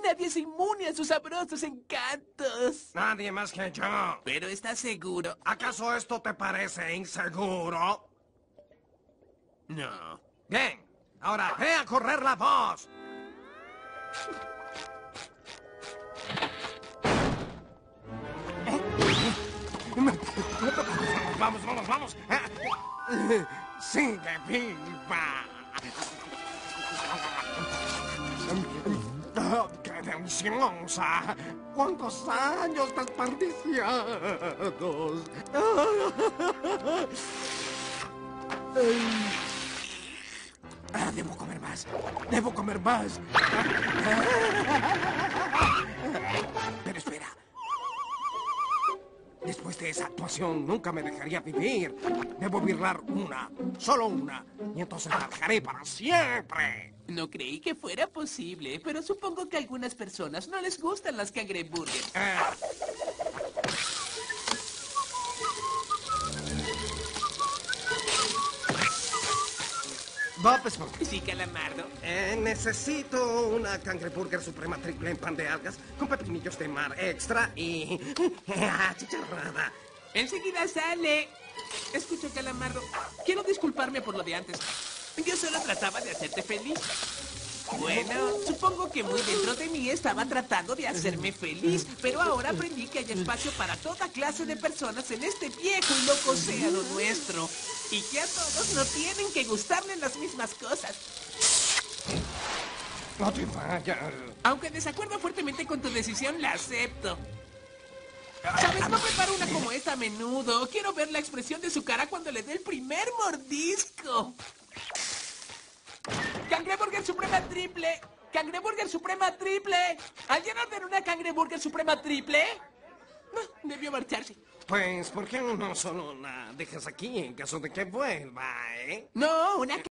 Nadie es inmune a sus sabrosos encantos. Nadie más que yo. Pero ¿estás seguro? ¿Acaso esto te parece inseguro? No. Bien, ahora ve a correr la voz. Vamos, vamos, vamos. Sigue viva. ¡Qué deliciosa! ¡Cuántos años desperdiciados! Debo comer más. Debo comer más. Pero espera. Después de esa actuación nunca me dejaría vivir. Debo birlar una, solo una, y entonces la dejaré para siempre. No creí que fuera posible, pero supongo que a algunas personas no les gustan las cangreburgers. Bob Esponja. Sí, Calamardo. Necesito una cangreburger suprema triple en pan de algas con pepinillos de mar extra y chicharrada. Enseguida sale. Escucha, Calamardo. Quiero disculparme por lo de antes. Yo solo trataba de hacerte feliz. Bueno, supongo que muy dentro de mí estaba tratando de hacerme feliz, pero ahora aprendí que hay espacio para toda clase de personas en este viejo y loco océano nuestro. Y que a todos no tienen que gustarle las mismas cosas. No te vayas. Aunque desacuerdo fuertemente con tu decisión, la acepto. ¿Sabes? No preparo una como esta a menudo. Quiero ver la expresión de su cara cuando le dé el primer mordisco. ¡Cangreburger Suprema Triple! ¡Cangreburger Suprema Triple! ¿Alguien ordenó una Cangreburger Suprema Triple? No, debió marcharse. Pues, ¿por qué no solo la dejas aquí en caso de que vuelva, eh? No, una